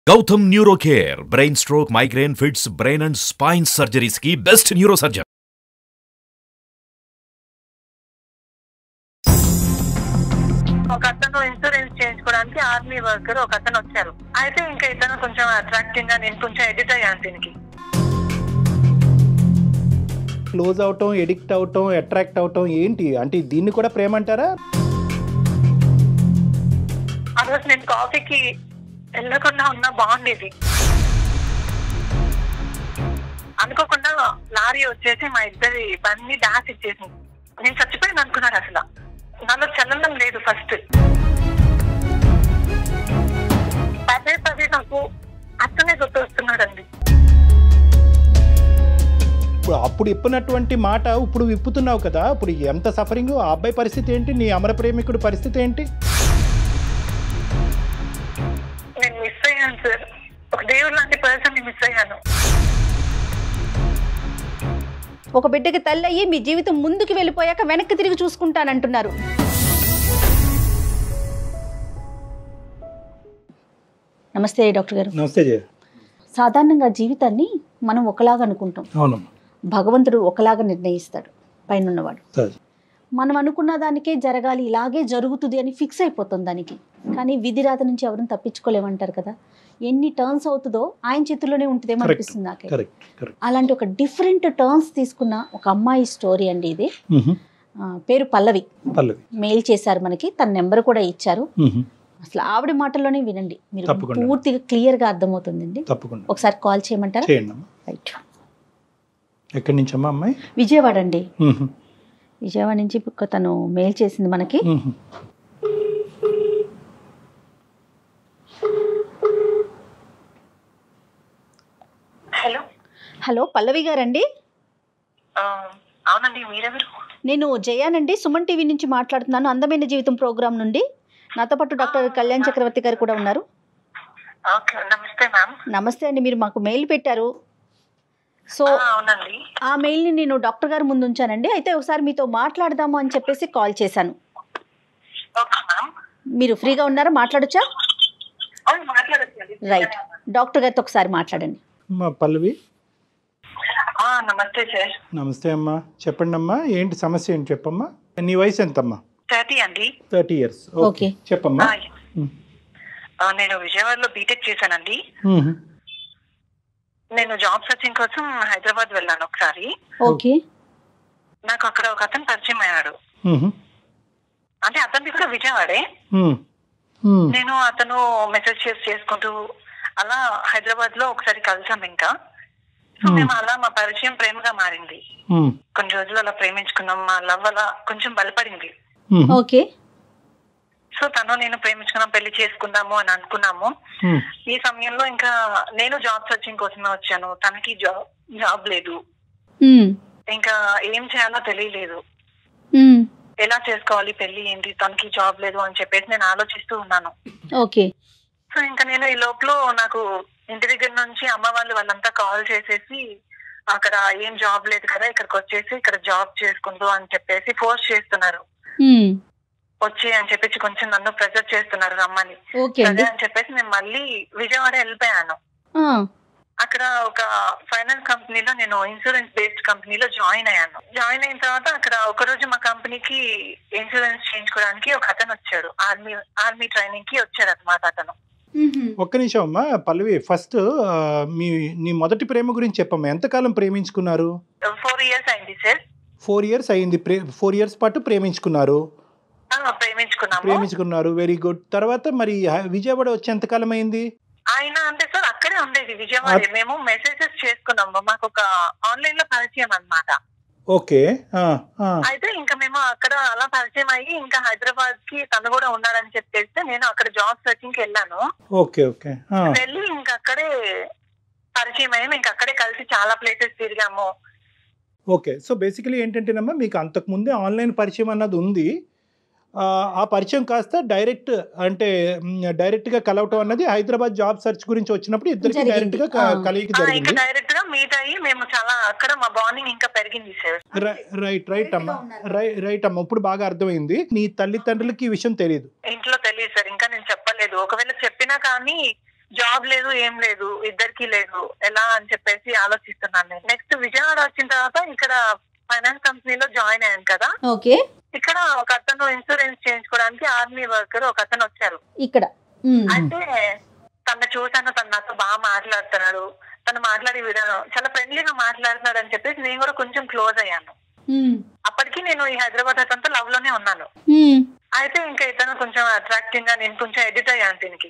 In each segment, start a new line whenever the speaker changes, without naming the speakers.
Gautam Neurocare, brain stroke, migraine, fits, brain and spine surgeries की best neurosurgeon.
ఒక అతను insurance చేయించుకోవడానికి army worker ఒక అతను వచ్చారు. అయితే ఇంకా ఇతను కొంచెం అట్రాక్టింగ్ గా నేను కొంచెం ఎడిట్ అయ్యాను దీనికి.
క్లోజ్ అవటం, ఎడిక్ట్ అవటం, అట్రాక్ట్ అవటం ఏంటి అంటే దీన్ని కూడా ప్రేమ అంటారా?
ఆ రోజు నేను కాఫీకి వెళ్ళకుండా ఉన్నా బాగుండేది. అనుకోకుండా లారీ వచ్చేసి మా ఇద్దరి బండి డాష్ ఇచ్చేసింది. నేను చచ్చిపోయింది అనుకున్నాను. అసలు నాలో చలనం లేదు. ఫస్ట్ పదే పదే నాకు అతనే గుర్తొస్తున్నాడండి.
అప్పుడు ఇప్పినటువంటి మాట ఇప్పుడు విప్పుతున్నావు కదా, ఇప్పుడు ఎంత సఫరింగ్. ఆ అబ్బాయి పరిస్థితి ఏంటి? నీ అమర ప్రేమికుడు పరిస్థితి ఏంటి?
నేను మిస్ అయ్యాను సార్. ఒక దేవుడు లాంటి పర్సన్ ని మిస్ అయ్యాను.
ఒక బిడ్డకి తల్లి అయ్యి మీ జీవితం ముందుకు వెళ్ళిపోయాక వెనక్కి తిరిగి చూసుకుంటానంటున్నారు. నమస్తే డాక్టర్ గారు.
నమస్తే జయ.
సాధారణంగా జీవితాన్ని మనం ఒకలాగా అనుకుంటాం.
అవునమ్మా.
భగవంతుడు ఒకలాగా నిర్ణయిస్తాడు పైనున్నవాడు.
సరే.
మనం అనుకున్న దానికే జరగాలి, ఇలాగే జరుగుతుంది అని ఫిక్స్ అయిపోతుంది దానికి. కానీ విధిరాత నుంచి ఎవరిని తప్పించుకోలేమంటారు కదా. ఎన్ని టర్న్స్ అవుతుందో ఆయన చేతుల్లోనే ఉంటుందేమో అనిపిస్తుంది నాకే. అలాంటి ఒక డిఫరెంట్ టర్న్స్ తీసుకున్న ఒక అమ్మాయి స్టోరీ అండి ఇది. పేరు పల్లవి. మెయిల్ చేశారు మనకి, తన నెంబర్ కూడా ఇచ్చారు. అసలు ఆవిడ మాటల్లోనే వినండి, మీరు పూర్తిగా క్లియర్ గా అర్థమవుతుందండి. ఒకసారి కాల్ చేయమంటారా? రైట్.
ఎక్కడి నుంచి అమ్మా అమ్మాయి?
విజయవాడ అండి. విజయవాడ నుంచి తను మెయిల్ చేసింది మనకి.
హలో
హలో పల్లవి గారండి?
అవునండి. మీరెవరు?
నేను జయానండి, సుమన్ టీవీ నుంచి మాట్లాడుతున్నాను, అందమైన జీవితం ప్రోగ్రామ్ నుండి. నాతో పాటు డాక్టర్ కళ్యాణ్ చక్రవర్తి గారు కూడా ఉన్నారు.
నమస్తే మ్యామ్.
నమస్తే అండి. మీరు మాకు మెయిల్ పెట్టారు. సో
అవునండి,
ఆ మెయిల్ని నేను డాక్టర్ గారు ముందు ఉంచానండి. అయితే ఒకసారి మీతో మాట్లాడదాము అని చెప్పేసి కాల్ చేశాను. మీరు ఫ్రీగా ఉన్నారా? మాట్లాడొచ్చా? రైట్. డాక్టర్ గారితో ఒకసారి మాట్లాడండి.
పల్లవి.
నమస్తే సార్.
నమస్తే అమ్మా. చెప్పండి అమ్మా, ఏంటి సమస్య ఏంటి చెప్పమ్మా. నీ వయసు ఎంతమ్మా?
30 అండి.
30 years. ఓకే చెప్పమ్మా.
నేను విజయవాడలో బీటెక్ చేశానండి. నేను జాబ్ సర్చింగ్ కోసం హైదరాబాద్ వెళ్ళాను ఒకసారి.
ఓకే.
నాకు అక్కడ ఒక అతను పరిచయం అయ్యాడు. అంటే అతనిది కూడా విజయవాడే. నేను అతను మెసేజ్ చేసుకుంటూ అలా హైదరాబాద్ లో ఒకసారి కలిసాం. ఇంకా సో మేము అలా మా పరిచయం ప్రేమగా మారింది. కొన్ని రోజులు అలా ప్రేమించుకున్నాం. మా లవ్ అలా కొంచెం బలపడింది.
ఓకే.
సో తను నేను ప్రేమించుకున్నాం, పెళ్లి చేసుకుందాము అని అనుకున్నాము. ఈ సమయంలో ఇంకా నేను జాబ్ సర్చింగ్ కోసమే వచ్చాను. తనకి జాబ్ లేదు. ఇంకా ఏం చేయాలో తెలియలేదు. ఎలా చేసుకోవాలి పెళ్లి ఏంటి, తనకి జాబ్ లేదు అని చెప్పేసి నేను ఆలోచిస్తూ ఉన్నాను.
ఓకే.
సో ఇంకా నేను ఈ లోపల నాకు ఇంటి దగ్గర నుంచి అమ్మ వాళ్ళంతా కాల్ చేసేసి అక్కడ ఏం జాబ్ లేదు కదా, ఇక్కడికి వచ్చేసి ఇక్కడ జాబ్ చేసుకుంటూ అని చెప్పేసి ఫోర్స్ చేస్తున్నారు. వచ్చి అని చెప్పేసి కొంచెం నన్ను ప్రెజర్ చేస్తున్నారు రమ్మని. అదే అని చెప్పేసి నేను మళ్ళీ విజయవాడ వెళ్ళిపోయాను. అక్కడ ఒక ఫైనాన్స్ కంపెనీలో, నేను ఇన్సూరెన్స్ బేస్డ్ కంపెనీలో జాయిన్ అయ్యాను. జాయిన్ అయిన తర్వాత అక్కడ ఒక రోజు మా కంపెనీకి ఇన్సూరెన్స్ చేయించుకోవడానికి ఒక అతను వచ్చాడు. ఆర్మీ ట్రైనింగ్ కి వచ్చాడు అనమాట అతను.
ఒక్క నిమిషం అమ్మా పల్లవి. ఫస్ట్ నీ మొదటి ప్రేమ గురించి చెప్పమ్మా. ఎంతకాలం ప్రేమించుకున్నారు?
4 years అయింది సార్.
4 years అయింది. 4 years పాటు ప్రేమించుకున్నారు. ప్రేమించుకున్నారు. Very good. తర్వాత మరి విజయవాడ వచ్చి ఎంతకాలం అయింది?
ఆయన అంటే సార్ అక్కడే ఉండేది విజయవాడ. మేము మెసేజెస్ చేసుకున్నాము. మాకు ఒక ఆన్లైన్ లో పరిచయం అన్నమాట.
ఓకే.
అయితే ఇంకా మేము అక్కడ అలా పరిచయం అయ్యి ఇంకా హైదరాబాద్ కి తను కూడా ఉన్నాడని చెప్పేస్తే నేను అక్కడ జాబ్ సర్చింగ్ కి వెళ్ళాను.
Okay okay.
వెళ్ళి ఇంకా అక్కడే పరిచయం అయ్యాము. ఇంకా అక్కడే కలిసి చాలా ప్లేసెస్ తిరిగాము.
ఓకే. సో బేసికలీ ఏంటంటేనమ్మా, మీకు అంతకు ముందే ఆన్లైన్ పరిచయం అన్నది ఉంది. ఆ పరిచయం కాస్త డైరెక్ట్ గా కలవటం అన్నది హైదరాబాద్ జాబ్ సర్చ్ గురించి వచ్చినప్పుడు ఇద్దరికి డైరెక్ట్ గా కలిగి జరిగింది.
డైరెక్ట్ గా మీట్ అయ్యి మేము చాలా అక్కడ మా బాండింగ్ ఇంకా పెరిగింది సార్.
రైట్ అమ్మా. ఇప్పుడు బాగా అర్థమైంది. నీ తల్లిదండ్రులకి ఈ విషయం తెలియదు?
ఇంట్లో తెలియదు సార్. ఇంకా నేను చెప్పలేదు. ఒకవేళ చెప్పినా కానీ జాబ్ లేదు, ఏం లేదు, ఇద్దరికి లేదు, ఎలా అని చెప్పేసి ఆలోచిస్తున్నాను నేను. నెక్స్ట్ విజయవాడ వచ్చిన తర్వాత ఇక్కడ ఫైనాన్స్ కంపెనీలో జాయిన్ అయ్యాను కదా.
ఓకే.
ఇక్కడ ఒక అతను ఇన్సూరెన్స్ చేయించుకోవడానికి ఆర్మీ వర్కర్ ఒక అతను వచ్చారు
ఇక్కడ.
అయితే తను చూసాను, తను నాతో బాగా మాట్లాడుతున్నాడు, తను మాట్లాడే విధానం చాలా ఫ్రెండ్లీగా మాట్లాడుతున్నాడు అని చెప్పేసి నేను కూడా కొంచెం క్లోజ్ అయ్యాను. అప్పటికి నేను ఈ హైదరాబాద్ అతనితో లవ్ లోనే ఉన్నాను. అయితే ఇంకా ఇతను కొంచెం అట్రాక్టింగ్ గా, నేను కొంచెం ఎడిట్ అయ్యాను దీనికి.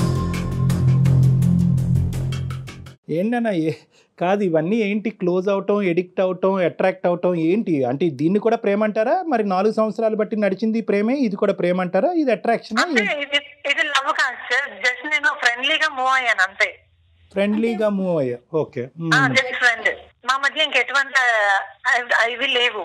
ఏంటన్నా కాదు ఇవన్నీ ఏంటి? క్లోజ్ అవటం, ఎడిక్ట్ అవటం, అట్రాక్ట్ అవటం ఏంటి? అంటే దీన్ని కూడా ప్రేమ అంటారా? మరి 4 సంవత్సరాలు బట్టి నడిచింది ప్రేమే, ఇది కూడా ప్రేమ అంటారా? ఇది అట్రాక్షన్?
ఇది లవ్ కాదు సార్, జస్ట్ నేను ఫ్రెండ్లీగా మూవ్ అయ్యాను అంతే.
ఫ్రెండ్లీగా మూవ్ అయ్యా, ఓకే.
జస్ట్ ఫ్రెండ్, మా మధ్య ఇంకెటువంటి ఇవి లేవు,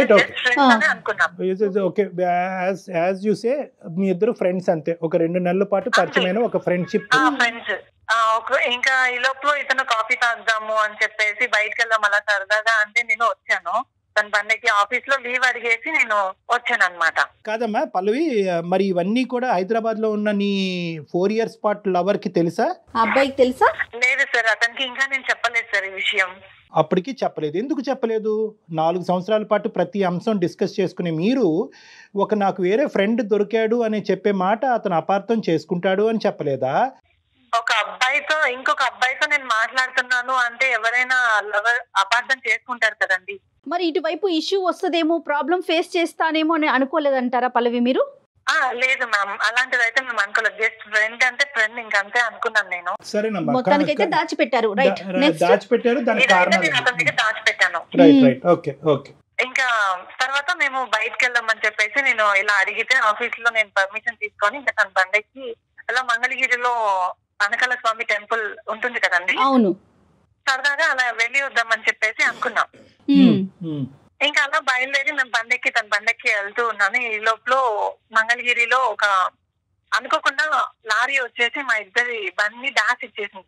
ఓకే. యాజ్ యూ సే మీ ఇద్దరు ఫ్రెండ్స్ అంతే, ఒక 2 నెలల పాటు పరిచయమైన ఒక ఫ్రెండ్షిప్.
ఫ్రెండ్స్. ఇంకా ఈ లోపల ఇతను కాఫీ తాగుదాము అని చెప్పేసి బయటకు వెళ్దాం అలా సరదాగా అంటే నేను వచ్చాను. తన బండికి ఆఫీస్ లో లీవ్ అడిగేసి నేను వచ్చాను అనమాట.
కాదమ్మా పల్లవి, మరి ఇవన్నీ కూడా హైదరాబాద్ లో ఉన్న నీ 4 years పాటు లవర్ కి తెలుసా?
అబ్బాయికి తెలుసా?
లేదు సార్, అతనికి ఇంకా నేను చెప్పలేదు సార్ ఈ విషయం.
అప్పటికి చెప్పలేదు. ఎందుకు చెప్పలేదు? 4 సంవత్సరాల పాటు ప్రతి అంశం డిస్కస్ చేసుకునే మీరు నాకు వేరే ఫ్రెండ్ దొరికాడు అని చెప్పే మాట అతను అపార్థం చేసుకుంటాడు అని చెప్పలేదా?
ఒక అబ్బాయితో ఇంకొక అబ్బాయితో నేను మాట్లాడుతున్నాను అంటే ఎవరైనా లవర్ అపార్థం చేసుకుంటారు కదండి.
మరి ఇటువైపు ఇష్యూ వస్తుందేమో, ప్రాబ్లం ఫేస్ చేస్తానేమో అని అనుకోలేదంటారా పల్లవి మీరు?
లేదు మ్యామ్, అలాంటిది అయితే మేము అనుకోలేదు. జస్ట్ ఫ్రెండ్ అంటే ఫ్రెండ్, ఇంకంతే అనుకున్నాను నేను.
సరేనమ్మా,
మొత్తానికైతే దాచిపెట్టారు. రైట్,
దాచిపెట్టారు, దానికి కారణం
నేను అతని దగ్గర దాచిపెట్టాను.
Right, okay okay.
ఇంకా తర్వాత మేము బయటకు వెళ్దామని చెప్పేసి నేను ఇలా అడిగితే ఆఫీస్ లో నేను పర్మిషన్ తీసుకొని ఇంకా తన బండికి అలా మంగళగిరిలో అనకాల స్వామి టెంపుల్ ఉంటుంది కదండి,
అవును,
సరదాగా అలా వెళ్ళి వద్దామని చెప్పేసి అనుకున్నాం. ఇంకా అలా బయలుదేరి మేము తన బండెక్కి వెళ్తూ ఉన్నాను. ఈ లోపల మంగళగిరిలో ఒక అనుకోకుండా లారీ వచ్చేసి మా ఇద్దరి బండి డాష్ ఇచ్చేసింది.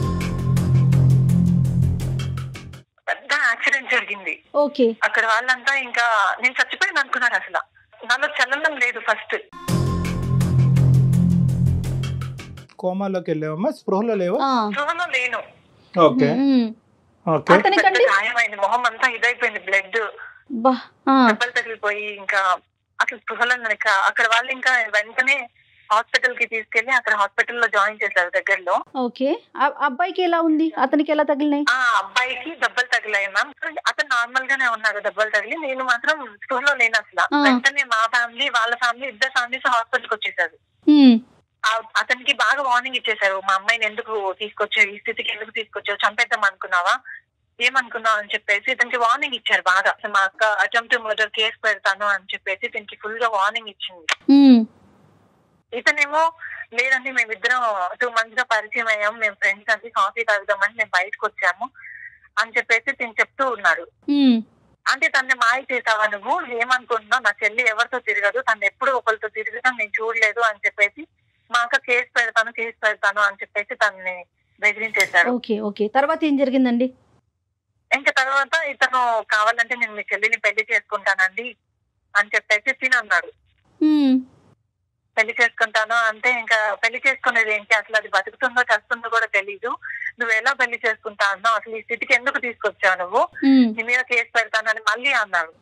పెద్ద యాక్సిడెంట్ జరిగింది.
ఓకే.
అక్కడ వాళ్ళంతా ఇంకా నేను చచ్చిపోయింది అనుకున్నారు. అసలు నాలో చలనం లేదు. ఫస్ట్
కోమాలోకి వెళ్ళావమ్మా? స్పృహలో లేవా?
స్పృహలో లేను.
ఓకే.
గాయమైంది, మొహం అంతా ఇదైపోయింది, బ్లడ్ దెబ్బలు తగిలిపోయి ఇంకా అసలు స్పృహలో. అక్కడ వాళ్ళు ఇంకా వెంటనే హాస్పిటల్ కి తీసుకెళ్లి అక్కడ హాస్పిటల్ లో జాయిన్ చేశారు దగ్గరలో.
ఓకే. అబ్బాయికి ఎలా ఉంది? అతనికి ఎలా తగిలినాయి?
అబ్బాయికి దెబ్బలు తగిలాయి మ్యామ్. అతను నార్మల్ గానే ఉన్నారు దెబ్బలు తగిలి. నేను మాత్రం స్పృహలో లేను అసలు. వెంటనే మా ఫ్యామిలీ, వాళ్ళ ఫ్యామిలీ, ఇద్దరు ఫ్యామిలీస్ హాస్పిటల్ కి వచ్చేసారు. అతనికి బాగా వార్నింగ్ ఇచ్చేసారు, మా అమ్మాయిని ఎందుకు తీసుకొచ్చావు, ఈ స్థితికి ఎందుకు తీసుకొచ్చావు, చంపేద్దాం అనుకున్నావా, ఏమనుకున్నావు అని చెప్పేసి ఇతనికి వార్నింగ్ ఇచ్చారు బాగా. మా అక్క అటెంప్ట్ మర్డర్ కేసు పెడతాను అని చెప్పేసి ఇతనికి ఫుల్ గా వార్నింగ్ ఇచ్చింది. ఇతనేమో లేదండి మేమిద్దరం 2 months గా పరిచయం అయ్యాము, మేము ఫ్రెండ్స్ అండి, కాఫీ తాగుదామని మేము బయటకు వచ్చాము అని చెప్పేసి తిని చెప్తూ ఉన్నాడు. అంటే తనని మాయ చేసావా నువ్వు, ఏమనుకుంటున్నావు, నా చెల్లి ఎవరితో తిరగదు, తను ఎప్పుడు ఒకరితో తిరగడం నేను చూడలేదు అని చెప్పేసి మా అక్క కేసు పెడతాను అని చెప్పేసి తనని బెదిరించేశాడు.
Okay okay. తర్వాత ఏం జరిగిందండి?
ఇంకా తర్వాత ఇతను కావాలంటే నేను మీ చెల్లిని పెళ్లి చేసుకుంటానండి అని చెప్పేసి తినన్నాడు. పెళ్లి చేసుకుంటాను అంటే ఇంకా పెళ్లి చేసుకునేది ఏంటి, అసలు అది బతుకుతుందో చస్తుందో కూడా తెలీదు, నువ్వు ఎలా పెళ్లి చేసుకుంటా అన్నావు, అసలు ఈ స్థితికి ఎందుకు తీసుకొచ్చావు నువ్వు, నీ మీద కేసు పెడతానని మళ్ళీ అన్నాడు.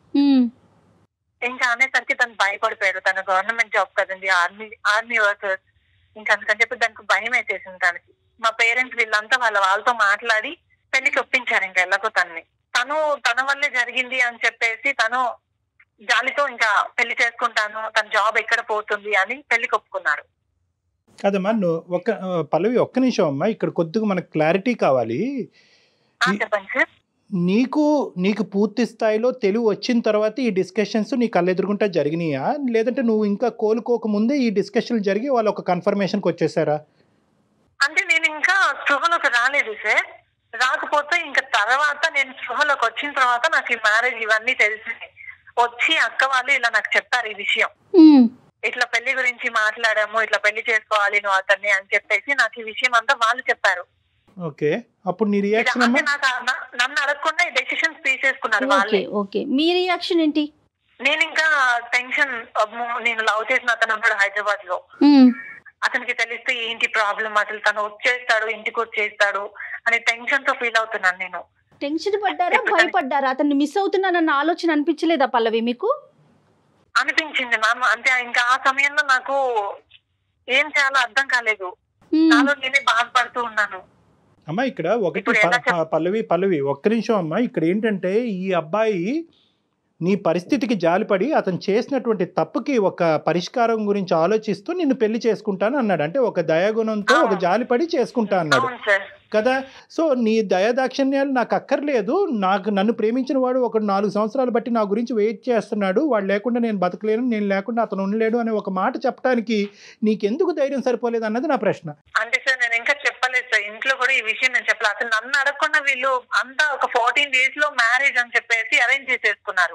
ఇంకా అనేసరికి తను భయపడిపోయాడు. తన గవర్నమెంట్ జాబ్ కదండి, ఆర్మీ వర్కర్స్, ఇంకా అందుకని చెప్పి దానికి భయం వేసేసింది తనకి. మా పేరెంట్స్ వీళ్ళంతా వాళ్ళతో మాట్లాడి పెళ్లికి ఒప్పించారు ఇంకా ఎలాగో తనని. తన వల్లే జరిగింది అని చెప్పేసి తను జాలితో ఇంకా పెళ్లి చేసుకుంటాను, తన జాబ్ ఎక్కడ పోతుంది అని పెళ్లికి ఒప్పుకున్నాడు.
కాదమ్మా, పల్లవి ఒక్క నిమిషం అమ్మా, ఇక్కడ కొద్దిగా మనకు క్లారిటీ కావాలి.
చెప్పండి సార్.
నీకు పూర్తి స్థాయిలో తెలివి వచ్చిన తర్వాత ఈ డిస్కషన్స్ నీ కళ్ళెదురుగుంటా జరిగినాయా, లేదంటే నువ్వు ఇంకా కోలుకోక ముందే ఈ డిస్కషన్లు జరిగి వాళ్ళు ఒక కన్ఫర్మేషన్కి వచ్చేసారా?
అంటే నేను ఇంకా స్పృహలోకి రాలేదు సార్. రాకపోతే ఇంకా తర్వాత నేను స్పృహలోకి వచ్చిన తర్వాత నాకు ఈ మ్యారేజ్ ఇవన్నీ తెలిసింది. వచ్చి అక్క వాళ్ళు ఇలా నాకు చెప్పారు ఈ విషయం, ఇట్లా పెళ్లి గురించి మాట్లాడాము, ఇట్లా పెళ్లి చేసుకోవాలి నువ్వు అతన్ని అని చెప్పేసి నాకు ఈ విషయం అంతా వాళ్ళు చెప్పారు.
ఓకే. అప్పుడు నీ రియాక్షన్?
నన్ను అడగకుండా ఈ డెసిషన్స్ తీసేసుకున్నారు వాళ్ళే.
ఓకే. మీ రియాక్షన్ ఏంటి?
నేను ఇంకా టెన్షన్, నేను లవ్ చేసిన అతను ఉన్నాడు హైదరాబాద్ లో, అతనికి తెలిస్తే ఏంటి ప్రాబ్లం, అసలు తను వచ్చేస్తాడు ఇంటికి వచ్చేస్తాడు అనే టెన్షన్ తో ఫీల్ అవుతున్నాను నేను.
టెన్షన్ పడ్డారా, భయపడ్డారా? అతన్ని మిస్ అవుతున్నానన్న ఆలోచన అనిపించలేదా పల్లవి మీకు?
అనిపించింది మ్యామ్. అంటే ఇంకా ఆ సమయంలో నాకు ఏం చేయాలో అర్థం కాలేదు, నాలో నేనే బాధపడుతూ ఉన్నాను.
అమ్మా ఇక్కడ ఒకటి పల్లవి ఒక్క నిమిషం అమ్మా. ఇక్కడ ఏంటంటే ఈ అబ్బాయి నీ పరిస్థితికి జాలిపడి అతను చేసినటువంటి తప్పుకి ఒక పరిష్కారం గురించి ఆలోచిస్తూ నిన్ను పెళ్లి చేసుకుంటాను అన్నాడు. అంటే ఒక దయాగుణంతో ఒక జాలిపడి చేసుకుంటా అన్నాడు కదా. సో నీ దయాదాక్షిణ్యాలు నాకు అక్కర్లేదు, నన్ను ప్రేమించిన వాడు ఒక 4 సంవత్సరాలు బట్టి నా గురించి వెయిట్ చేస్తున్నాడు, వాడు లేకుండా నేను బతకలేను, నేను లేకుండా అతను ఉండలేడు అనే ఒక మాట చెప్పడానికి నీకెందుకు ధైర్యం సరిపోలేదు అన్నది నా ప్రశ్న.
అంటే సార్ నేను ఇంకా చెప్పలేదు సార్, ఇంట్లో కూడా ఈ విషయం నేను చెప్పలేదు. అసలు నన్ను అడగకుండా వీళ్ళు అంతా ఒక 14 days లో మ్యారేజ్ అని చెప్పేసి అరేంజ్ చేసేసుకున్నారు.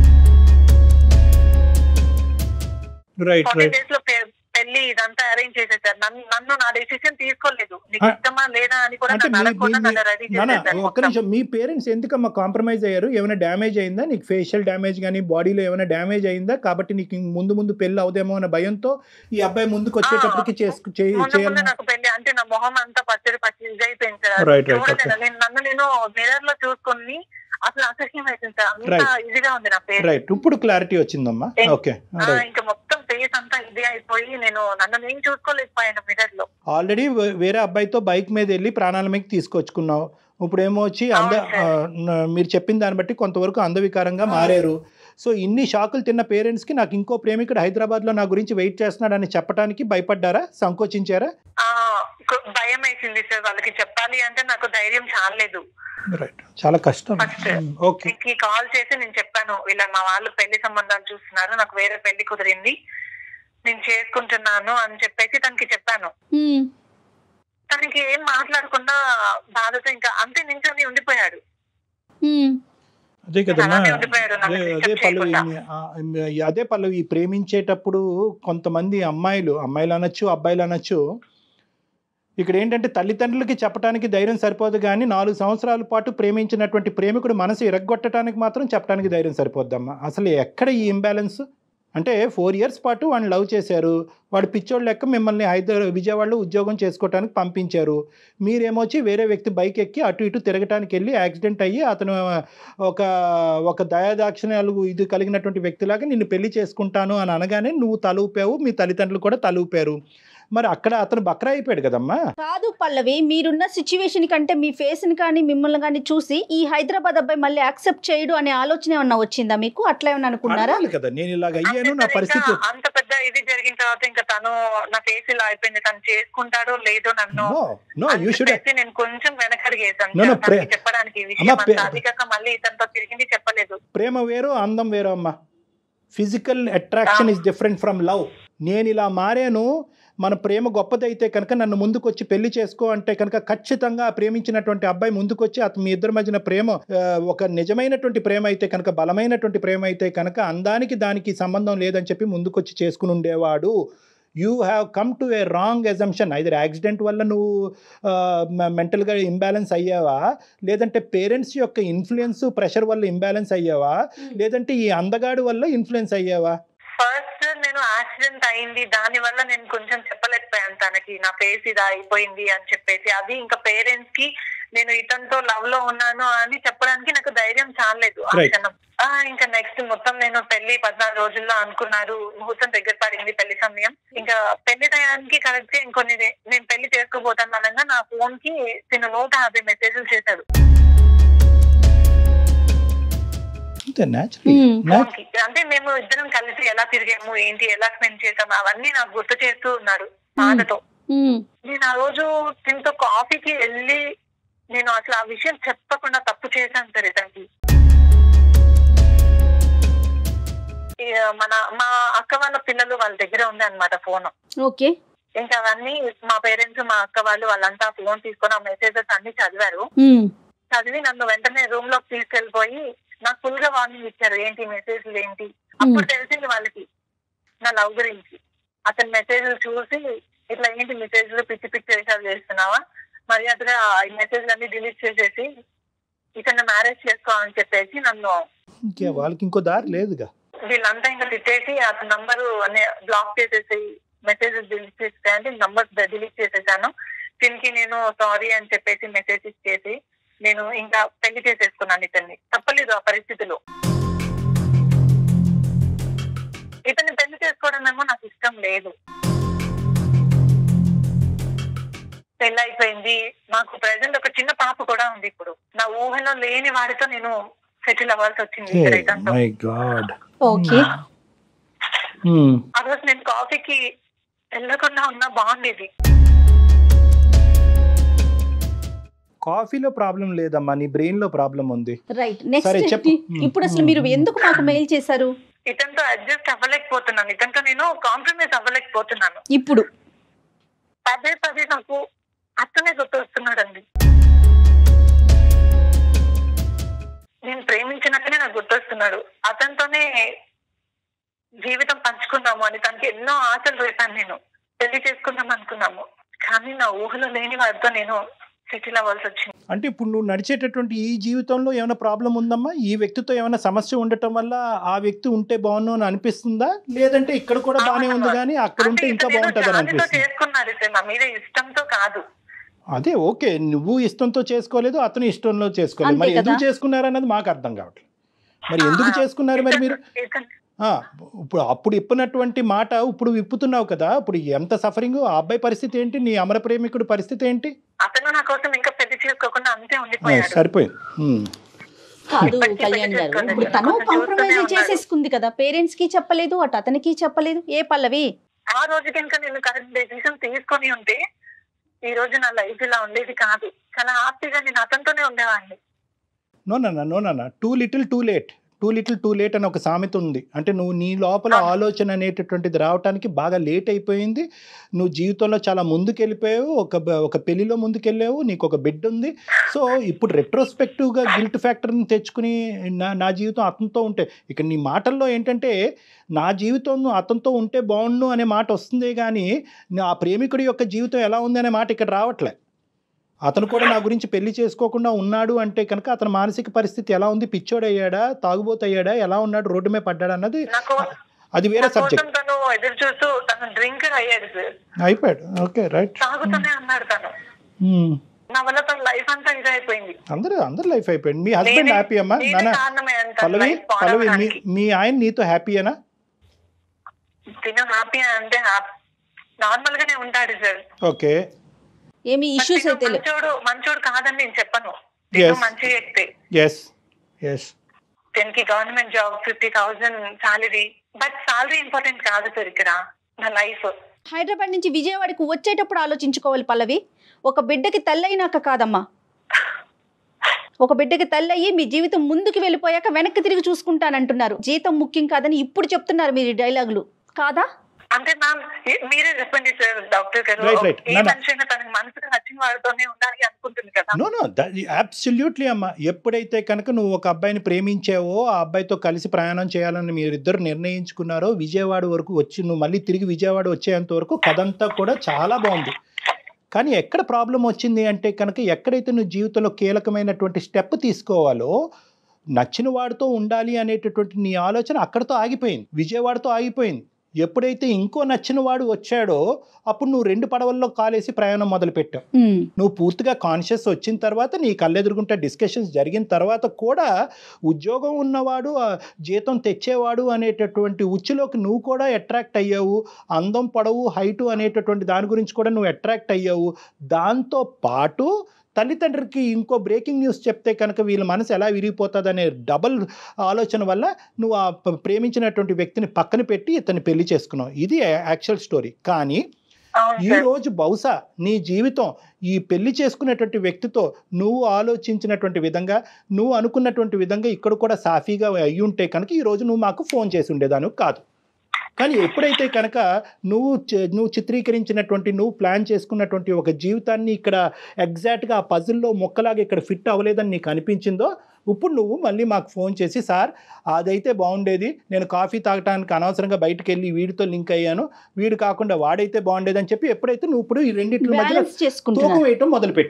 14 days లో పెళ్లి ఇదంతా అరేంజ్ చేసేసారు. నన్ను నా డెసిషన్ తీసుకోలేదు, నీకు ఇష్టమా లేదా అని కూడా రెడీ చేసేసారు.
ఒక్క నిమిషం, మీ పేరెంట్స్ ఎందుకమ్మా కాంప్రమైజ్ అయ్యారు? ఏమైనా డ్యామేజ్ అయిందా నీకు? ఫేషియల్ డ్యామేజ్ కానీ బాడీలో ఏమైనా డ్యామేజ్ అయిందా? కాబట్టి నీకు ముందు పెళ్లి అవుదేమో అన్న భయంతో ఈ అబ్బాయి ముందుకు వచ్చేటప్పటికి
నాకు పెళ్లి అంటే నా మొహం అంతా పచ్చడి అయిపోయింది. నేను మిర్రర్ లో చూసుకుని అసలు అసహ్యం అయిపోయింది సార్, అంతా ఇదిగా ఉంది నా పేరు.
రైట్, ఇప్పుడు క్లారిటీ వచ్చిందమ్మా. ఓకే,
ఇంకా మొత్తం ఫేస్ అంతా ఇది అయిపోయి నన్ను నేను చూసుకోలేకపోయాను మిర్రర్ లో.
ఆల్రెడీ వేరే అబ్బాయితో బైక్ మీద వెళ్ళి ప్రాణాల మీద తీసుకొచ్చుకున్నావు. ఇప్పుడు ఏమో వచ్చి మీరు చెప్పిన దాన్ని బట్టి కొంతవరకు అందవికారంగా మారారు. సో ఇన్ని షాకులు తిన్న పేరెంట్స్ కి నాకు ఇంకో ప్రేమికుడు హైదరాబాద్ లో నా గురించి వెయిట్ చేస్తున్నాడు అని చెప్పడానికి భయపడ్డారా, సంకోచించారా?
భయం వేసింది సార్, వాళ్ళకి చెప్పాలి అంటే నాకు ధైర్యం చాలలేదు.
రైట్, చాలా కష్టం. ఓకే,
కాల్ చేసి నేను చెప్పాను, ఇలా మా వాళ్ళు పెళ్లి సంబంధాలు చూస్తున్నారు, నాకు వేరే పెళ్లి కుదిరింది, నేను చేసుకుంటున్నాను అని చెప్పేసి తనకి చెప్పాను. తనకి ఏం మాట్లాడకుండా బాధతో ఇంకా అంతే నించొని ఉండిపోయాడు.
అదే కదమ్మా, అదే పల్లవి ప్రేమించేటప్పుడు కొంతమంది అమ్మాయిలు అనొచ్చు, అబ్బాయిలు అనొచ్చు, ఇక్కడ ఏంటంటే తల్లిదండ్రులకి చెప్పడానికి ధైర్యం సరిపోదు కానీ 4 సంవత్సరాల పాటు ప్రేమించినటువంటి ప్రేమికుడు మనసు ఇరగ్గొట్టడానికి మాత్రం చెప్పడానికి ధైర్యం సరిపోద్దమ్మా. అసలు ఎక్కడ ఈ ఇంబ్యాలెన్స్? అంటే 4 years పాటు వాడిని లవ్ చేశారు, వాడు పిచ్చోడు లెక్క మిమ్మల్ని విజయవాడలో ఉద్యోగం చేసుకోవడానికి పంపించారు. మీరేమొచ్చి వేరే వ్యక్తి బైక్ ఎక్కి అటు ఇటు తిరగటానికి వెళ్ళి యాక్సిడెంట్ అయ్యి అతను ఒక దయాదాక్షిణ్యాలు ఇది కలిగినటువంటి వ్యక్తిలాగా నిన్ను పెళ్లి చేసుకుంటాను అని అనగానే నువ్వు తలూపావు, మీ తల్లిదండ్రులు కూడా తలూపారు. మరి అక్కడ అతను బక్రా అయిపోయాడు కదమ్మా.
కాదు పల్లవి, మీరున్న సిచ్యువేషన్ కంటే మీ ఫేస్ ని కానీ మిమ్మల్ని కానీ చూసి ఈ హైదరాబాద్ అబ్బాయి మళ్ళీ యాక్సెప్ట్ చేయడు అనే ఆలోచన ఏమన్నా వచ్చిందా మీకు? అట్లా ఏమన్నా అనుకున్నారా?
కదా నేను ఇలాగ అయ్యాను, నా పరిస్థితి
అంత పెద్ద ఇది జరిగిన తర్వాత ఇంకా తను నా ఫేస్ ఇలా అయిపోయింది, తను చేసుకుంటాడో లేదో నన్ను నేను కొంచెం వెనకడిగేసాను చెప్పడానికి మళ్ళీ ఇతనితో తిరిగింది చెప్పలేదు.
ప్రేమ వేరు, అందం వేరు అమ్మా. Physical attraction is different from love. నేను ఇలా మారాను, మన ప్రేమ గొప్పదైతే కనుక నన్ను ముందుకొచ్చి పెళ్లి చేసుకో అంటే కనుక ఖచ్చితంగా ప్రేమించినటువంటి అబ్బాయి ముందుకొచ్చి మీ ఇద్దరి మధ్యన ప్రేమ ఒక నిజమైనటువంటి ప్రేమ అయితే కనుక, బలమైనటువంటి ప్రేమ అయితే కనుక అందానికి దానికి సంబంధం లేదని చెప్పి ముందుకొచ్చి చేసుకుని ఉండేవాడు. You have come to a wrong assumption. Either accident వల్ల నువ్వు మెంటల్గా ఇంబ్యాలెన్స్ అయ్యావా, లేదంటే పేరెంట్స్ యొక్క ఇన్ఫ్లుయెన్స్ ప్రెషర్ వల్ల ఇంబ్యాలెన్స్ అయ్యావా, లేదంటే ఈ అందగాడు వల్ల ఇన్ఫ్లుయెన్స్ అయ్యావా?
ఫస్ట్ నేను యాక్సిడెంట్ అయింది, దాని వల్ల నేను కొంచెం చెప్పలేకపోయాను తనకి నా ఫేస్ ఇది అయిపోయింది అని చెప్పేసి. అది ఇంకా పేరెంట్స్ కి నేను ఇతనితో లవ్ లో ఉన్నాను అని చెప్పడానికి నాకు ధైర్యం చాలలేదు ఆ క్షణం. ఇంకా నెక్స్ట్ మొత్తం నేను పెళ్లి 14 రోజుల్లో అనుకున్నారు, ముహూర్తం దగ్గర పడింది, పెళ్లి సమయం. ఇంకా పెళ్లి టయానికి కరెక్ట్ ఇంకొన్ని నేను పెళ్లి చేసుకోబోతాను అనగా నా ఫోన్ కి 150 మెసేజ్లు చేశాడు. అంటే మేము ఇద్దరం కలిసి ఎలా తిరిగాము, ఏంటి, ఎలా స్పెండ్ చేసాము, అవన్నీ నాకు గుర్తు చేస్తూ ఉన్నాడు బాధతో. నేను ఆ రోజు తింటూ కాఫీకి వెళ్ళి నేను అసలు ఆ విషయం చెప్పకుండా తప్పు చేశాను సరే తనకి. మా అక్క వాళ్ళ పిల్లలు వాళ్ళ దగ్గర ఉంది అనమాట ఫోన్.
ఓకే.
ఇంకా అవన్నీ మా పేరెంట్స్ మా అక్క వాళ్ళంతా ఫోన్ తీసుకొని ఆ మెసేజెస్ అన్ని చదివారు. చదివి నన్ను వెంటనే రూమ్ లోకి తీసుకెళ్లిపోయి నాకు ఫుల్ గా వార్నింగ్ ఇచ్చారు, ఏంటి మెసేజ్లు ఏంటి. అప్పుడు తెలిసింది వాళ్ళకి నా లవ్ గురించి. అతని మెసేజ్లు చూసి ఇట్లా ఏంటి మెసేజ్లు పిచ్చి పిచ్చి వేషాలు చేస్తున్నావా, మర్యాదగా ఈ మెసేజ్లు అన్ని డిలీట్ చేసేసి ఇతను మ్యారేజ్ చేసుకోవాలని చెప్పేసి నన్ను
వాళ్ళకి ఇంకో దారి లేదుగా.
వీళ్ళంతా ఇంకా తిట్టేసి అతని నంబరు బ్లాక్ చేసేసి మెసేజెస్ డిలీట్ చేస్తే అంటే నంబర్స్ డిలీట్ చేసేసాను. దీనికి నేను సారీ అని చెప్పేసి మెసేజ్ ఇచ్చేసి నేను ఇంకా పెళ్లి చేసేసుకున్నాను ఇతన్ని. తప్పలేదు ఆ పరిస్థితిలో. ఇతన్ని పెళ్లి చేసుకోవడం ఏమో నాకు ఇష్టం లేదు. పెళ్లి అయిపోయింది, మాకు ప్రెసెంట్ ఒక చిన్న పాప కూడా ఉంది. ఇప్పుడు నా ఊహలో లేని వాడితో నేను సెటిల్ అవ్వాల్సి వచ్చింది. ఆ రోజు నేను కాఫీకి వెళ్ళకుండా ఉన్నా బాగుండేది.
కాఫీలో ప్రాబ్లం లేదమ్మా, నీ బ్రెయిన్ లో ప్రాబ్లం ఉంది.
రైట్, నెక్స్ట్ ఇప్పుడు అసలు మీరు ఎందుకు మాకు మెయిల్ చేశారు?
ఇతనితో అడ్జస్ట్ అవ్వలేకపోతున్నాను, ఇతనితో నేను కాంప్రమైజ్ అవ్వలేకపోతున్నాను.
ఇప్పుడు
పదే పదే నాకు అతనే గుర్తొస్తున్నాడండి. నేను ప్రేమించినట్టునే నాకు గుర్తొస్తున్నాడు. అతనితోనే జీవితం పంచుకుందాము అని తనకి ఎన్నో ఆశలు రేపాను. నేను పెళ్లి చేసుకుందాం అనుకున్నాము, కానీ నా ఊహలో లేని వాడితో నేను సెటిల్ అవ్వాల్సి వచ్చింది.
అంటే ఇప్పుడు నువ్వు నడిచేటటువంటి ఈ జీవితంలో ఏమైనా ప్రాబ్లం ఉందమ్మా? ఈ వ్యక్తితో ఏమైనా సమస్య ఉండటం వల్ల ఆ వ్యక్తి ఉంటే బాగుండు అని అనిపిస్తుందా, లేదంటే ఇక్కడ కూడా బాగానే ఉంది కానీ అక్కడ ఉంటే ఇంకా బాగుంటుంది అని అనిపిస్తుంది?
చేసుకున్నారు నా మీద ఇష్టంతో కాదు.
అదే ఓకే, నువ్వు ఇష్టంతో చేసుకోలేదు, అతను ఇష్టంలో చేసుకోలేదు. మరి ఎందుకు చేసుకున్నారు అన్నది మాకు అర్థం కావట్లేదు. మరి ఎందుకు చేసుకున్నారు మరి మీరు? ఇప్పుడు అప్పుడు ఇప్పినటువంటి మాట ఇప్పుడు విప్పుతున్నావు కదా, ఇప్పుడు ఎంత సఫరింగ్. ఆ అబ్బాయి పరిస్థితి ఏంటి, నీ అమర ప్రేమికుడు పరిస్థితి ఏంటి?
అతను నా కోసం ఇంకా పెళ్లి చేసుకోకుండా అంతే ఉండిపోయాడు.
సరిపోయింది.
కాదు కళ్యాణ్ గారు, ఇప్పుడు తను కాంప్రమైజ్ చేసేసుకుంది కదా, పేరెంట్స్ కి చెప్పలేదు, అటు అతనికి చెప్పలేదు. ఏ పల్లవి,
ఆ రోజు కనుక నేను కరెక్ట్ డెసిషన్ తీసుకొని ఉంటే ఈ రోజు నా లైఫ్ ఇలా ఉండేది కాదు. చాలా హ్యాపీగా నేను అతనితోనే ఉండేవాడిని.
No too little too late అని ఒక సామెత ఉంది. అంటే నువ్వు నీ లోపల ఆలోచన అనేటటువంటిది రావడానికి బాగా లేట్ అయిపోయింది. నువ్వు జీవితంలో చాలా ముందుకు వెళ్ళిపోయావు, ఒక పెళ్లిలో ముందుకెళ్ళావు, నీకు ఒక బిడ్డ ఉంది. సో ఇప్పుడు రెట్రోస్పెక్టివ్గా గిల్ట్ ఫ్యాక్టర్ని తెచ్చుకుని నా జీవితం అతనితో ఉంటే, ఇక నీ మాటల్లో ఏంటంటే నా జీవితం అతనితో ఉంటే బాగుండు అనే మాట వస్తుంది, కానీ ఆ ప్రేమికుడి యొక్క జీవితం ఎలా ఉంది అనే మాట ఇక్కడ రావట్లే. అతను కూడా నా గురించి పెళ్లి చేసుకోకుండా ఉన్నాడు అంటే కనుక అతని మానసిక పరిస్థితి ఎలా ఉంది, పిచ్చోడయ్యాడా, తాగుబోతయ్యాడా, ఎలా ఉన్నాడు, రోడ్డు మీద పడ్డాడు అన్నది అది వేరే సబ్జెక్ట్. అయిపోయాడు. Okay right. అందరు లైఫ్ అయిపోయింది. మీ హస్బెండ్ హ్యాపీ అమ్మా? పల్లవి మీ ఆయన నీతో హ్యాపీయేనా?
నార్మల్ గానే ఉంటాడు సార్.
ఓకే,
ఏమి ఇష్యూస్ అయితే
మంచోడు కాదని నేను చెప్పను. మంచి వ్యక్తి. దీనికి government job, 50,000 salary. But salary important కాదు సార్ ఇక్కడ నా లైఫ్.
హైదరాబాద్ నుంచి విజయవాడకు వచ్చేటప్పుడు ఆలోచించుకోవాలి పల్లవి. ఒక బిడ్డకి తల్లయినాక కాదమ్మా, ఒక బిడ్డకి తల్లయ్యి మీ జీవితం ముందుకు వెళ్ళిపోయాక వెనక్కి తిరిగి చూసుకుంటానంటున్నారు. జీతం ముఖ్యం కాదని ఇప్పుడు చెప్తున్నారు మీరు డైలాగులు కాదా?
అంటే మ్యామ్ మీరే చెప్పండి సార్, డాక్టర్ గారు. ఏ మనిషి అయినా తనకి మనసుకు నచ్చిన వాడితోనే ఉండాలి అనుకుంటుంది కదా.
నో అబ్సల్యూట్లీ అమ్మా. ఎప్పుడైతే కనుక నువ్వు ఒక అబ్బాయిని ప్రేమించావో, ఆ అబ్బాయితో కలిసి ప్రయాణం చేయాలని మీరిద్దరు నిర్ణయించుకున్నారో, విజయవాడ వరకు వచ్చి నువ్వు మళ్ళీ తిరిగి విజయవాడ వచ్చేంత వరకు కథంతా కూడా చాలా బాగుంది. కానీ ఎక్కడ ప్రాబ్లం వచ్చింది అంటే కనుక, ఎక్కడైతే నువ్వు జీవితంలో కీలకమైనటువంటి స్టెప్ తీసుకోవాలో, నచ్చిన వాడితో ఉండాలి అనేటటువంటి నీ ఆలోచన అక్కడితో ఆగిపోయింది, విజయవాడతో ఆగిపోయింది. ఎప్పుడైతే ఇంకో నచ్చిన వాడు వచ్చాడో అప్పుడు నువ్వు 2 పడవల్లో కాలేసి ప్రయాణం మొదలు పెట్టావు. నువ్వు పూర్తిగా కాన్షియస్ వచ్చిన తర్వాత, నీ కళ్ళెదురుగుంటే డిస్కషన్స్ జరిగిన తర్వాత కూడా ఉద్యోగం ఉన్నవాడు, జీతం తెచ్చేవాడు అనేటటువంటి ఉచ్చులోకి నువ్వు కూడా అట్రాక్ట్ అయ్యావు. అందం, పొడవు, హైటు అనేటటువంటి దాని గురించి కూడా నువ్వు అట్రాక్ట్ అయ్యావు. దాంతో పాటు తల్లిదండ్రికి ఇంకో బ్రేకింగ్ న్యూస్ చెప్తే కనుక వీళ్ళ మనసు ఎలా విరిగిపోతుంది అనే డబల్ ఆలోచన వల్ల నువ్వు ఆ ప్రేమించినటువంటి వ్యక్తిని పక్కన పెట్టి ఇతన్ని పెళ్లి చేసుకున్నావు. ఇది యాక్చువల్ స్టోరీ. కానీ ఈరోజు బహుశా నీ జీవితం ఈ పెళ్లి చేసుకునేటువంటి వ్యక్తితో నువ్వు ఆలోచించినటువంటి విధంగా, నువ్వు అనుకున్నటువంటి విధంగా ఇక్కడ కూడా సాఫీగా అయ్యి ఉంటే కనుక ఈరోజు నువ్వు మాకు ఫోన్ చేసి ఉండేదాను కాదు. కానీ ఎప్పుడైతే కనుక నువ్వు చిత్రీకరించినటువంటి, నువ్వు ప్లాన్ చేసుకున్నటువంటి ఒక జీవితాన్ని ఇక్కడ ఎగ్జాక్ట్గా ఆ పజిల్లో మొక్కలాగా ఇక్కడ ఫిట్ అవ్వలేదని నీకు అనిపించిందో, ఇప్పుడు నువ్వు మళ్ళీ మాకు ఫోన్ చేసి, సార్ అదైతే బాగుండేది, నేను కాఫీ తాగడానికి అనవసరంగా బయటకు వెళ్ళి వీడితో లింక్ అయ్యాను, వీడు కాకుండా వాడైతే బాగుండేది అని చెప్పి ఎప్పుడైతే నువ్వు ఇప్పుడు ఈ రెండింటి మధ్య తూకం వేయటం మొదలు పెట్టావు.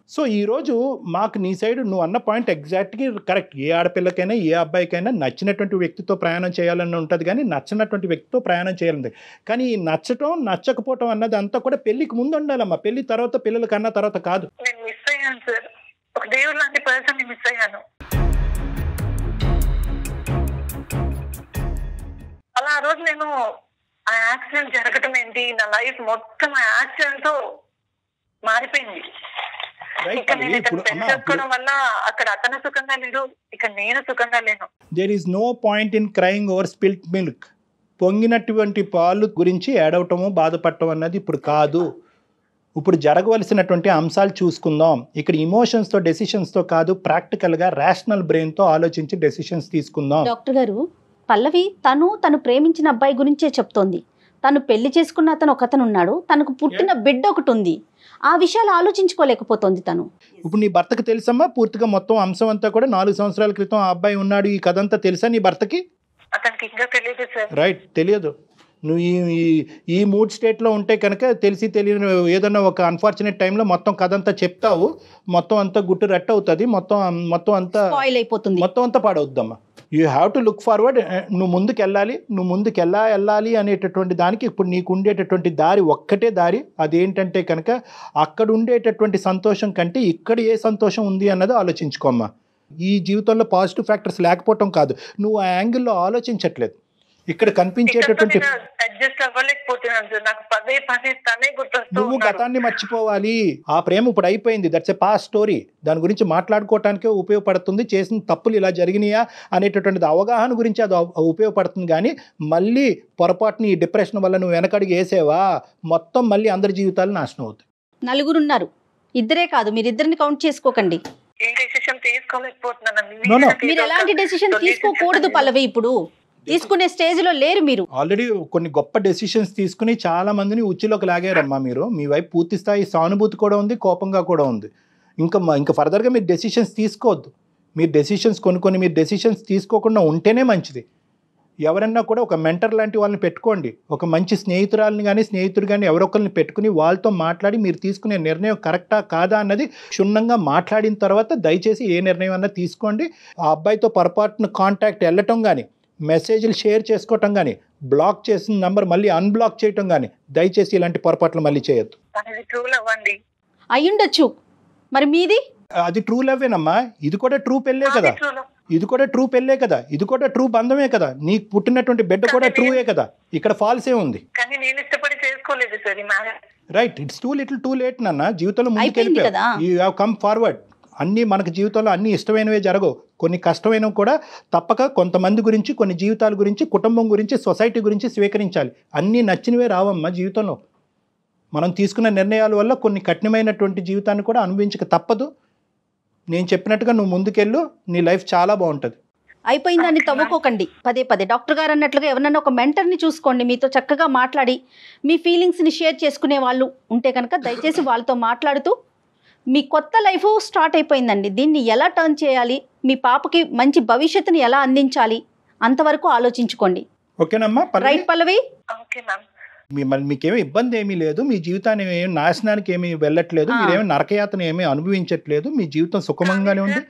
సో ఈరోజు మాకు నీ సైడ్ నువ్వు అన్న పాయింట్ ఎగ్జాక్ట్గా కరెక్ట్. ఏ ఆడపిల్లకైనా ఏ అబ్బాయికైనా నచ్చినటువంటి వ్యక్తితో ప్రయాణం చేయాలని ఉంటుంది, కానీ నచ్చినటువంటి వ్యక్తితో ప్రయాణం చేయాలని. కానీ ఈ నచ్చటం నచ్చకపోవటం అన్నది అంతా కూడా పెళ్లికి ముందు ఉండాలమ్మా, పెళ్లి తర్వాత పిల్లల కన్నా తర్వాత కాదు.
నేను మిస్ అయ్యాను సార్, ఒక దేవుడు లాంటి పర్సన్ మిస్ అయ్యాను. అలా ఆ రోజు నేను ఆ యాక్సిడెంట్ జరగటం ఏంటి, నా లైఫ్ మొత్తం ఆ యాక్సిడెంట్ తో మారిపోయింది. ఇక్కడ నేను ఇతను పెళ్లి చేసుకోవడం వల్ల అక్కడ అతను సుఖంగా లేడు, ఇక్కడ నేను సుఖంగా లేను.
There is no point in crying over spilt milk. పొంగినటువంటి పాలు గురించి ఏడవటము బాధపడటం అన్నది ఇప్పుడు కాదు. ఇప్పుడు జరగవలసినటువంటి అంశాలు చూసుకుందాం. ఇక్కడ ఇమోషన్స్తో డెసిషన్స్తో కాదు, ప్రాక్టికల్గా రేషనల్ బ్రెయిన్తో ఆలోచించి డెసిషన్స్ తీసుకుందాం.
డాక్టర్ గారు, పల్లవి తను ప్రేమించిన అబ్బాయి గురించే చెప్తోంది. తను పెళ్లి చేసుకున్న అతను ఒకతను ఉన్నాడు, తనకు పుట్టిన బిడ్డ ఒకటి ఉంది. ఆ విషయాలు ఆలోచించుకోలేకపోతుంది తను.
ఇప్పుడు నీ భర్తకు తెలుసమ్మా పూర్తిగా మొత్తం అంశం అంతా కూడా? 4 సంవత్సరాల క్రితం ఆ అబ్బాయి ఉన్నాడు, ఈ కథ అంతా తెలుసా నీ భర్తకి?
అతనికి ఇంకా తెలియదు సార్.
రైట్, తెలియదు. నువ్వు ఈ మూడ్ స్టేట్లో ఉంటే కనుక తెలిసి తెలియని ఏదన్నా ఒక అన్ఫార్చునేట్ టైంలో మొత్తం కథ అంతా చెప్తావు, మొత్తం అంతా గుట్టు రట్టు అవుతుంది, మొత్తం అంతా
అయిపోతుంది,
మొత్తం అంతా పాడవుద్దమ్మా. You have to look forward. నువ్వు ముందుకు వెళ్ళాలి అనేటటువంటి దానికి ఇప్పుడు నీకు ఉండేటటువంటి దారి ఒక్కటే దారి. అదేంటంటే కనుక అక్కడ ఉండేటటువంటి సంతోషం కంటే ఇక్కడ ఏ సంతోషం ఉంది అన్నది ఆలోచించుకోమ్మా. ఈ జీవితంలో పాజిటివ్ ఫ్యాక్టర్స్ లేకపోవటం కాదు, నువ్వు ఆ యాంగిల్లో ఆలోచించట్లేదు. ఇక్కడ కనిపించేటటువంటి నువ్వు గతాన్ని మర్చిపోవాలి. ఆ ప్రేమ ఇప్పుడు అయిపోయింది, దట్స్ ఎ పాస్ట్ స్టోరీ. దాని గురించి మాట్లాడుకోవటానికే ఉపయోగపడుతుంది. చేసిన తప్పులు ఇలా జరిగినాయా అనేటటువంటిది అవగాహన గురించి అది ఉపయోగపడుతుంది. కానీ మళ్ళీ పొరపాటుని ఈ డిప్రెషన్ వల్ల నువ్వు వెనకడికి వేసేవా, మొత్తం మళ్ళీ అందరి జీవితాలు నాశనం అవుతాయి.
నలుగురున్నారు, ఇద్దరే కాదు, మీరిద్దరిని కౌంట్ చేసుకోకండి. మీరు ఎలాంటి డెసిషన్ తీసుకోకూడదు పల్లవి, ఇప్పుడు తీసుకునే స్టేజ్ లో లేరు మీరు.
ఆల్రెడీ కొన్ని గొప్ప డెసిషన్స్ తీసుకుని చాలా మందిని ఉచ్చులోకి లాగారమ్మా మీరు. మీ వైపు పూర్తి స్థాయి సానుభూతి కూడా ఉంది, కోపంగా కూడా ఉంది. ఇంకా ఫర్దర్గా మీరు డెసిషన్స్ తీసుకోవద్దు. మీరు డెసిషన్స్ తీసుకోకుండా ఉంటేనే మంచిది. ఎవరన్నా కూడా ఒక మెంటర్ లాంటి వాళ్ళని పెట్టుకోండి, ఒక మంచి స్నేహితురాలని కానీ స్నేహితుడు కానీ ఎవరొకరిని పెట్టుకుని వాళ్ళతో మాట్లాడి మీరు తీసుకునే నిర్ణయం కరెక్టా కాదా అన్నది క్షుణ్ణంగా మాట్లాడిన తర్వాత దయచేసి ఏ నిర్ణయం అన్నా తీసుకోండి. ఆ అబ్బాయితో పొరపాటున కాంటాక్ట్ వెళ్ళటం కానీ, మెసేజ్లు షేర్ చేసుకోవటం కానీ, బ్లాక్ చేసిన నంబర్ మళ్ళీ అన్బ్లాక్ చేయటం కానీ దయచేసి ఇలాంటి పొరపాట్లు మళ్ళీ చేయొద్దు.
అయ్యుండొచ్చు, మరి మీది
అది ట్రూ లవ్వేనమ్మా. ఇది కూడా ట్రూ పెళ్ళే కదా, ఇది కూడా ట్రూ బంధమే కదా. నీకు పుట్టినటువంటి బిడ్డ కూడా ట్రూయే కదా, ఇక్కడ ఫాల్స్ ఏ ఉంది? రైట్, ఇట్స్ టూ లేట్ నాన్న. జీవితంలో ముందుకు వెళ్ళిపోయావు, యూ హ్యావ్ కమ్ ఫార్వర్డ్. అన్నీ మనకు జీవితంలో అన్నీ ఇష్టమైనవే జరగవు, కొన్ని కష్టమైనవి కూడా తప్పక కొంతమంది గురించి, కొన్ని జీవితాల గురించి, కుటుంబం గురించి, సొసైటీ గురించి స్వీకరించాలి. అన్నీ నచ్చినవే రావమ్మా జీవితంలో. మనం తీసుకున్న నిర్ణయాల వల్ల కొన్ని కఠినమైనటువంటి జీవితాన్ని కూడా అనుభవించక తప్పదు. నేను చెప్పినట్టుగా నువ్వు ముందుకెళ్ళు, నీ లైఫ్ చాలా బాగుంటుంది.
అయిపోయిందాన్ని తవ్వుకోకండి పదే. డాక్టర్ గారు అన్నట్లుగా ఎవరన్నా ఒక మెంటర్ని చూసుకోండి, మీతో చక్కగా మాట్లాడి మీ ఫీలింగ్స్ని షేర్ చేసుకునే వాళ్ళు ఉంటే కనుక దయచేసి వాళ్ళతో మాట్లాడుతూ మీ కొత్త లైఫ్ స్టార్ట్ అయిపోయిందండి, దీన్ని ఎలా టర్న్ చేయాలి, మీ పాపకి మంచి భవిష్యత్తుని ఎలా అందించాలి అంతవరకు ఆలోచించుకోండి.
ఓకేనమ్మా?
రైట్ పల్లవి?
మీకేమీ ఇబ్బంది ఏమీ లేదు, మీ జీవితాన్ని ఏమి నాశనానికి ఏమీ వెళ్ళట్లేదు, మీరేమీ నరకయాతన ఏమీ అనుభవించట్లేదు, మీ జీవితం సుఖమంగానే ఉంది.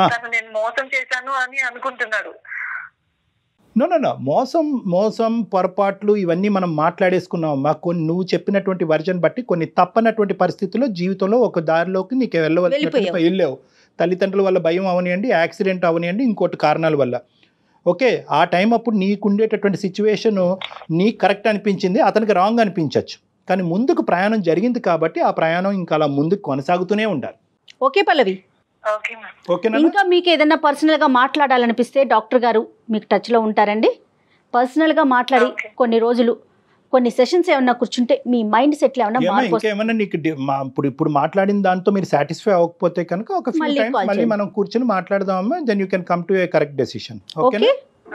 నో మోసం పొరపాట్లు ఇవన్నీ మనం మాట్లాడేసుకున్నామమ్మా. కొన్ని నువ్వు చెప్పినటువంటి వర్జన్ బట్టి కొన్ని తప్పనటువంటి పరిస్థితుల్లో జీవితంలో ఒక దారిలోకి నీకు వెళ్ళావు. తల్లిదండ్రుల వల్ల భయం అవనియండి, యాక్సిడెంట్ అవనియండి, ఇంకోటి కారణాల వల్ల. ఓకే, ఆ టైం అప్పుడు నీకు ఉండేటటువంటి సిచ్యువేషన్ నీకు కరెక్ట్ అనిపించింది, అతనికి రాంగ్ అనిపించవచ్చు. కానీ ముందుకు ప్రయాణం జరిగింది కాబట్టి ఆ ప్రయాణం ఇంకా అలా ముందుకు కొనసాగుతూనే ఉండాలి.
ఓకే పల్లవి, ఇంకా మీకు ఏదైనా పర్సనల్ గా మాట్లాడాలనిపిస్తే డాక్టర్ గారు మీకు టచ్ లో ఉంటారండి. పర్సనల్ గా మాట్లాడి కొన్ని రోజులు కొన్ని సెషన్స్ ఏమన్నా కూర్చుంటే మీ మైండ్ సెట్
ఏమన్నా నీకు ఇప్పుడు మాట్లాడిన దాంతో మీరు సాటిస్ఫై అవ్వకపోతే కనుక ఒక ఫ్యూ టైమ్స్ మళ్ళీ మనం కూర్చొని మాట్లాడదామమ్మా. Then you can come to a correct decision. Okay,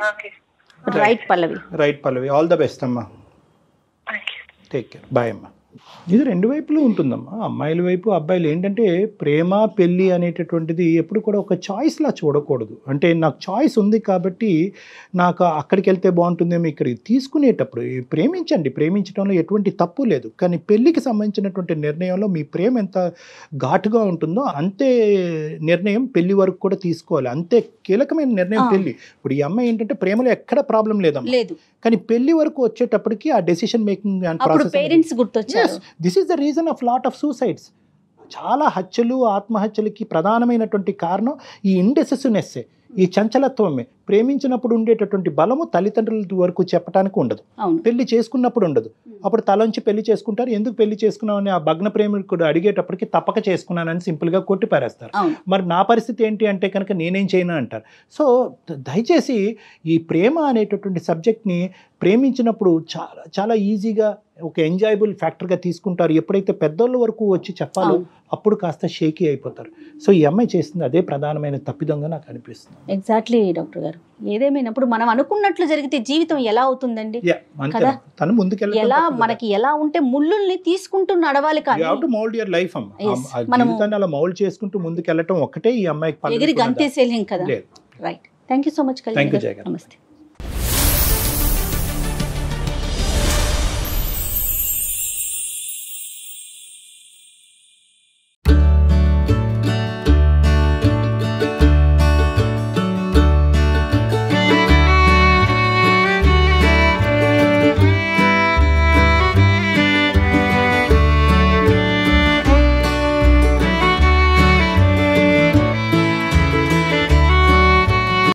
right Pallavi.
All the best అమ్మా. Take care. బాయ్ అమ్మా. ఇది రెండు వైపులు ఉంటుందమ్మా, అమ్మాయిల వైపు అబ్బాయిలు. ఏంటంటే ప్రేమ పెళ్ళి అనేటటువంటిది ఎప్పుడు కూడా ఒక చాయిస్లా చూడకూడదు. అంటే నాకు చాయిస్ ఉంది కాబట్టి నాకు అక్కడికి వెళ్తే బాగుంటుందేమో ఇక్కడికి తీసుకునేటప్పుడు ప్రేమించండి, ప్రేమించడంలో ఎటువంటి తప్పు లేదు. కానీ పెళ్ళికి సంబంధించినటువంటి నిర్ణయంలో మీ ప్రేమ ఎంత ఘాటుగా ఉంటుందో అంతే నిర్ణయం పెళ్లి వరకు కూడా తీసుకోవాలి. అంతే కీలకమైన నిర్ణయం పెళ్లి. ఇప్పుడు ఈ అమ్మాయి ఏంటంటే ప్రేమలో ఎక్కడ ప్రాబ్లం లేదమ్మా, కానీ పెళ్లి వరకు వచ్చేటప్పటికి ఆ decision making and process,
parents గుర్తొచ్చారు.
This is the reason of lot of suicides. చాలా హత్యలు ఆత్మహత్యలకి ప్రధానమైనటువంటి కారణం ఈ ఇండెసిసివ్నెస్సే, ఈ చంచలత్వమే. ప్రేమించినప్పుడు ఉండేటటువంటి బలము తల్లిదండ్రుల వరకు చెప్పడానికి ఉండదు, పెళ్లి చేసుకున్నప్పుడు ఉండదు. అప్పుడు తలంచి పెళ్లి చేసుకుంటారు. ఎందుకు పెళ్లి చేసుకున్నావు అని ఆ భగ్న ప్రేమికుడు అడిగేటప్పటికి తప్పక చేసుకున్నానని సింపుల్గా కొట్టి పారేస్తారు. మరి నా పరిస్థితి ఏంటి అంటే కనుక నేనేం చేయను అంటారు. సో దయచేసి ఈ ప్రేమ అనేటటువంటి సబ్జెక్ట్ని ప్రేమించినప్పుడు చాలా చాలా ఈజీగా ఒక ఎంజాయబుల్ ఫ్యాక్టర్గా తీసుకుంటారు. ఎప్పుడైతే పెద్దోళ్ళ వరకు వచ్చి చెప్పాలో అప్పుడు కాస్త షేకీ అయిపోతారు. సో ఈ అమ్మాయి చేస్తుంది అదే ప్రధానమైన తప్పిదంగా నాకు అనిపిస్తుంది.
ఎగ్జాక్ట్లీ డాక్టర్ గారు, ఏదేమైనప్పుడు మనం అనుకున్నట్లు జరిగితే జీవితం ఎలా అవుతుందండి కదా,
తను ముందుకెళ్ళి
ఎలా మనకి ఎలా ఉంటే ముళ్ళుల్ని తీసుకుంటూ నడవాలి. కానీ
you have to mould your life అమ్మ. జీవితాన్ని అలా మౌల్డ్ చేసుకుంటూ ముందుకెళ్ళటం ఒకటే ఈ అమ్మాయికి
ఎగిరి గంతేసేలేం కదా. Right, thank you so much.
Thank you Jaya గారు.
నమస్తే.